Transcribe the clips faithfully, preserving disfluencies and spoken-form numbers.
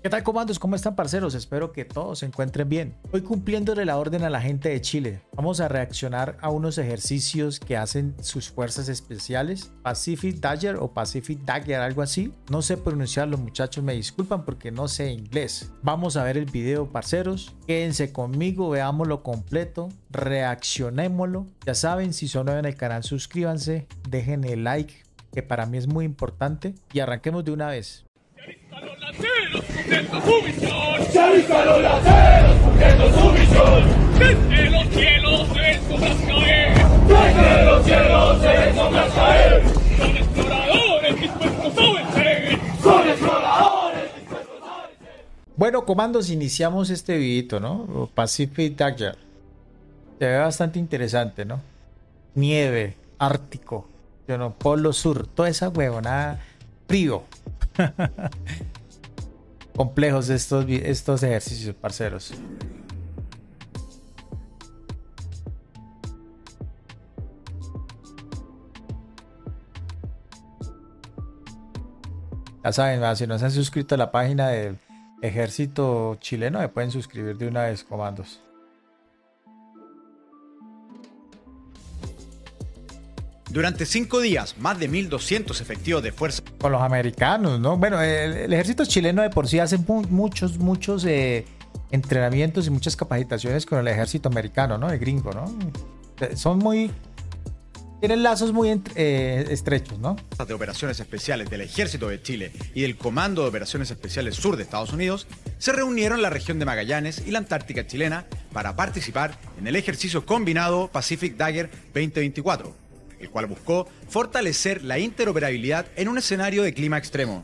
¿Qué tal, comandos? ¿Cómo están, parceros? Espero que todos se encuentren bien. Hoy, cumpliéndole la orden a la gente de Chile, vamos a reaccionar a unos ejercicios que hacen sus fuerzas especiales, Pacific Dagger o Pacific Dagger, algo así. No sé pronunciarlo, muchachos, me disculpan porque no sé inglés. Vamos a ver el video, parceros. Quédense conmigo, veámoslo completo, reaccionémoslo. Ya saben, si son nuevos en el canal, suscríbanse, dejen el like, que para mí es muy importante, y arranquemos de una vez. Se avistan los laceros cumpliendo su misión. Desde los cielos se ven sombras caer. Desde los cielos se ven sombras caer. Son exploradores dispuestos a vencer. Son exploradores dispuestos a vencer. Bueno, comandos, iniciamos este videito, ¿no? Pacific Dagger. Se ve bastante interesante, ¿no? Nieve, Ártico, yo no, Polo Sur, toda esa huevonada, frío. Complejos estos, estos ejercicios, parceros. Ya saben, si no se han suscrito a la página del ejército chileno, me pueden suscribir de una vez, comandos. Durante cinco días, más de mil doscientos efectivos de fuerza. Con los americanos, ¿no? Bueno, el, el ejército chileno de por sí hace mu muchos, muchos eh, entrenamientos y muchas capacitaciones con el ejército americano, ¿no? El gringo, ¿no? Son muy... Tienen lazos muy eh, estrechos, ¿no? De operaciones especiales del Ejército de Chile y del Comando de Operaciones Especiales Sur de Estados Unidos se reunieron en la región de Magallanes y la Antártica chilena para participar en el ejercicio combinado Pacific Dagger veinte veinticuatro. El cual buscó fortalecer la interoperabilidad en un escenario de clima extremo.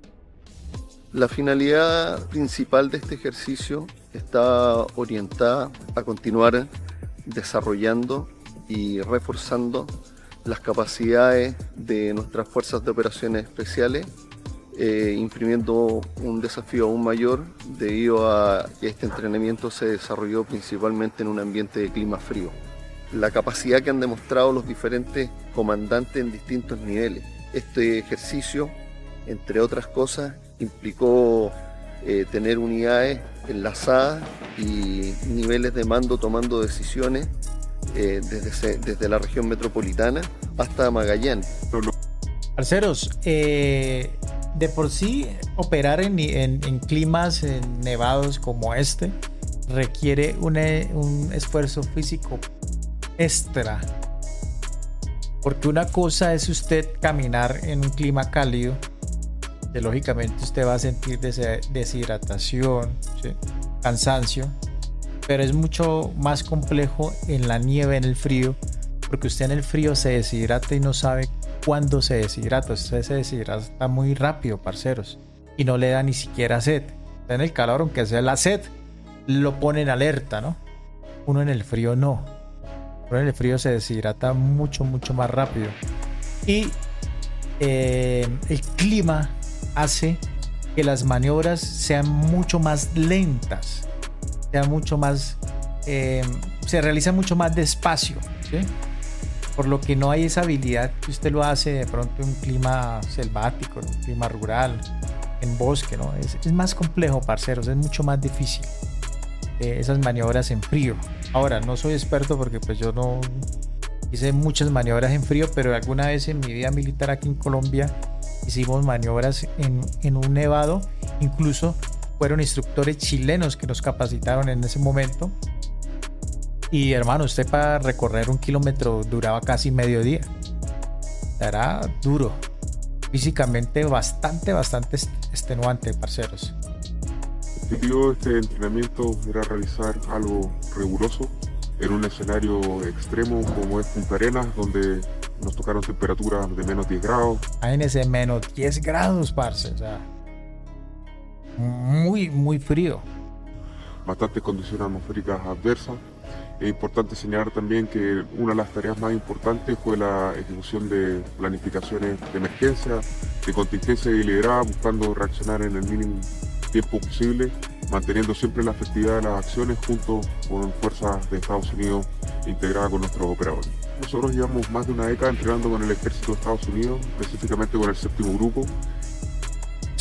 La finalidad principal de este ejercicio está orientada a continuar desarrollando y reforzando las capacidades de nuestras fuerzas de operaciones especiales, eh, imprimiendo un desafío aún mayor debido a que este entrenamiento se desarrolló principalmente en un ambiente de clima frío. La capacidad que han demostrado los diferentes comandantes en distintos niveles. Este ejercicio, entre otras cosas, implicó eh, tener unidades enlazadas y niveles de mando tomando decisiones eh, desde, desde la región metropolitana hasta Magallanes. Parceros, eh, de por sí operar en, en, en climas en nevados como este requiere un, un esfuerzo físico extra, porque una cosa es usted caminar en un clima cálido, que lógicamente usted va a sentir deshidratación, ¿sí? Cansancio, pero es mucho más complejo en la nieve, en el frío, porque usted en el frío se deshidrata y no sabe cuándo se deshidrata. Usted se deshidrata muy rápido, parceros, y no le da ni siquiera sed. En el calor, aunque sea la sed, lo pone en alerta, ¿no? Uno en el frío no. En el frío se deshidrata mucho, mucho más rápido. Y eh, el clima hace que las maniobras sean mucho más lentas, sean mucho más, eh, se realizan mucho más despacio, ¿sí? Por lo que no hay esa habilidad que usted lo hace de pronto en un clima selvático, en un clima rural, en bosque, ¿no? Es, es más complejo, parceros, es mucho más difícil eh, esas maniobras en frío. Ahora, no soy experto porque pues yo no hice muchas maniobras en frío, pero alguna vez en mi vida militar aquí en Colombia hicimos maniobras en, en un nevado. Incluso fueron instructores chilenos que nos capacitaron en ese momento. Y hermano, usted para recorrer un kilómetro duraba casi medio día. Era duro. Físicamente bastante, bastante extenuante, parceros. El objetivo de este entrenamiento era realizar algo riguroso en un escenario extremo como es Punta Arenas, donde nos tocaron temperaturas de menos diez grados. Imagínense, menos diez grados, parce, o sea, muy, muy frío. Bastantes condiciones atmosféricas adversas. Es importante señalar también que una de las tareas más importantes fue la ejecución de planificaciones de emergencia, de contingencia y liderada, buscando reaccionar en el mínimo tiempo posible, manteniendo siempre la efectividad de las acciones junto con fuerzas de Estados Unidos integradas con nuestros operadores. Nosotros llevamos más de una década entrenando con el ejército de Estados Unidos, específicamente con el séptimo grupo.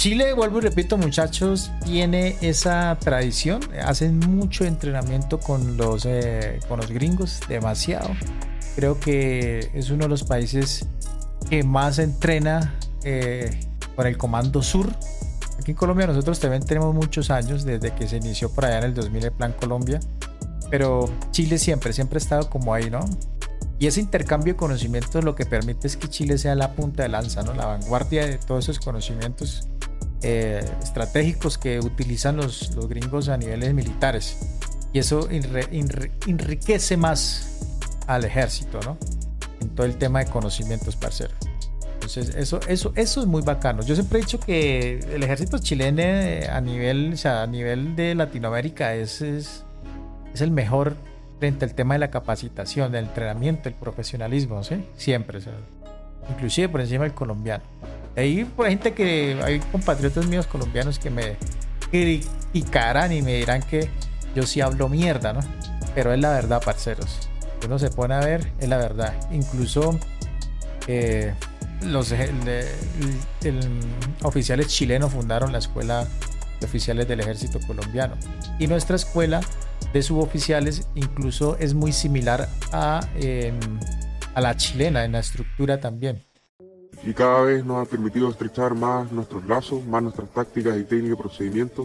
Chile, vuelvo y repito, muchachos, tiene esa tradición. Hacen mucho entrenamiento con los, eh, con los gringos, demasiado. Creo que es uno de los países que más entrena eh, con el Comando Sur. Aquí en Colombia nosotros también tenemos muchos años, desde que se inició por allá en el dos mil el Plan Colombia. Pero Chile siempre, siempre ha estado como ahí, ¿no? Y ese intercambio de conocimientos lo que permite es que Chile sea la punta de lanza, ¿no? La vanguardia de todos esos conocimientos eh, estratégicos que utilizan los, los gringos a niveles militares. Y eso enre, enre, enriquece más al ejército, ¿no? En todo el tema de conocimientos, parcero. Entonces, eso, eso, eso es muy bacano. Yo siempre he dicho que el ejército chileno a nivel, o sea, a nivel de Latinoamérica es, es, es el mejor frente al tema de la capacitación, del entrenamiento, el profesionalismo, ¿sí? Siempre, o sea, inclusive por encima del colombiano. Hay por gente que hay compatriotas míos colombianos que me criticarán y me dirán que yo sí hablo mierda, ¿no? Pero es la verdad, parceros. Uno se pone a ver, es la verdad. Incluso eh, los el, el, el, oficiales chilenos fundaron la escuela de oficiales del ejército colombiano. Y nuestra escuela de suboficiales incluso es muy similar a, eh, a la chilena en la estructura también. Y cada vez nos ha permitido estrechar más nuestros lazos, más nuestras tácticas y técnicas y procedimientos.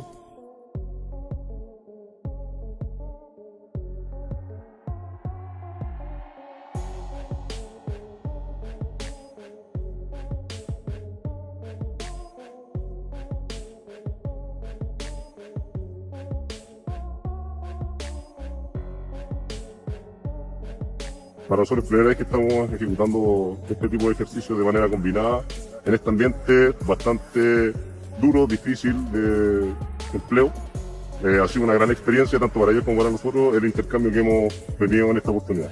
Para nosotros es la primera vez que estamos ejecutando este tipo de ejercicios de manera combinada en este ambiente bastante duro, difícil de empleo. Eh, ha sido una gran experiencia tanto para ellos como para nosotros el intercambio que hemos tenido en esta oportunidad.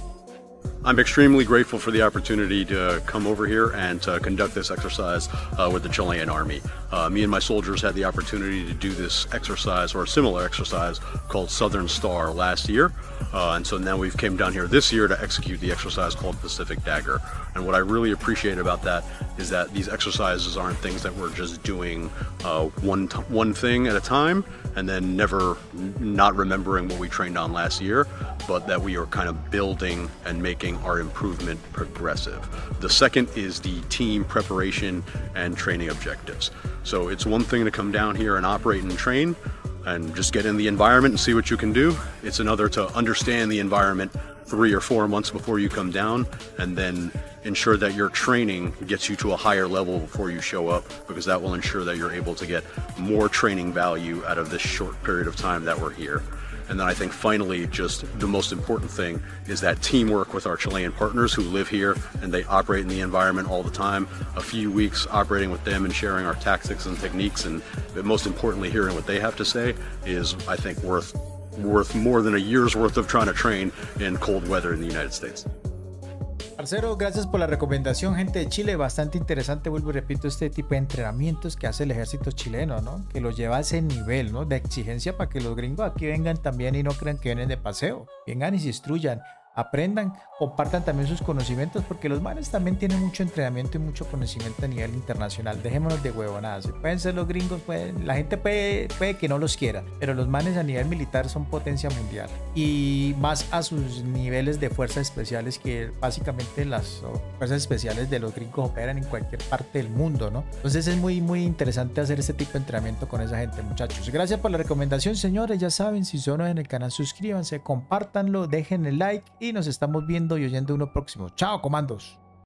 I'm extremely grateful for the opportunity to come over here and to conduct this exercise uh, with the Chilean Army. Uh, me and my soldiers had the opportunity to do this exercise or a similar exercise called Southern Star last year. Uh, and so now we've came down here this year to execute the exercise called Pacific Dagger. And what I really appreciate about that is that these exercises aren't things that we're just doing uh, one, t one thing at a time and then never not remembering what we trained on last year, but that we are kind of building and making our improvement progressive. The second is the team preparation and training objectives. So it's one thing to come down here and operate and train and just get in the environment and see what you can do. It's another to understand the environment three or four months before you come down and then ensure that your training gets you to a higher level before you show up, because that will ensure that you're able to get more training value out of this short period of time that we're here. And then I think finally, just the most important thing is that teamwork with our Chilean partners who live here and they operate in the environment all the time. A few weeks operating with them and sharing our tactics and techniques, and most importantly, hearing what they have to say is, I think, worth worth more than a year's worth of trying to train in cold weather in the United States. Parcero, gracias por la recomendación, gente de Chile, bastante interesante, vuelvo y repito, este tipo de entrenamientos que hace el ejército chileno, ¿no? Que los lleva a ese nivel, ¿no? De exigencia para que los gringos aquí vengan también y no crean que vienen de paseo, vengan y se instruyan, aprendan, compartan también sus conocimientos, porque los manes también tienen mucho entrenamiento y mucho conocimiento a nivel internacional. Dejémonos de huevonadas. Pueden ser los gringos, pueden, la gente puede, puede que no los quiera, pero los manes a nivel militar son potencia mundial, y más a sus niveles de fuerzas especiales, que básicamente las fuerzas especiales de los gringos operan en cualquier parte del mundo, ¿no? Entonces es muy muy interesante hacer este tipo de entrenamiento con esa gente, muchachos. Gracias por la recomendación, señores. Ya saben, si son nuevos en el canal, suscríbanse, compártanlo, dejen el like y nos estamos viendo y oyendo uno próximo. Chao, comandos.